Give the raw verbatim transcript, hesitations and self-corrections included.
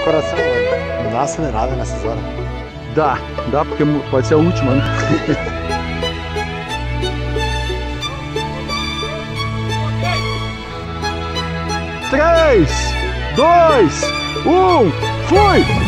coração, mano. Não dá uma acelerada nessas horas. Dá, dá porque pode ser a última, né? três, dois, um, fui!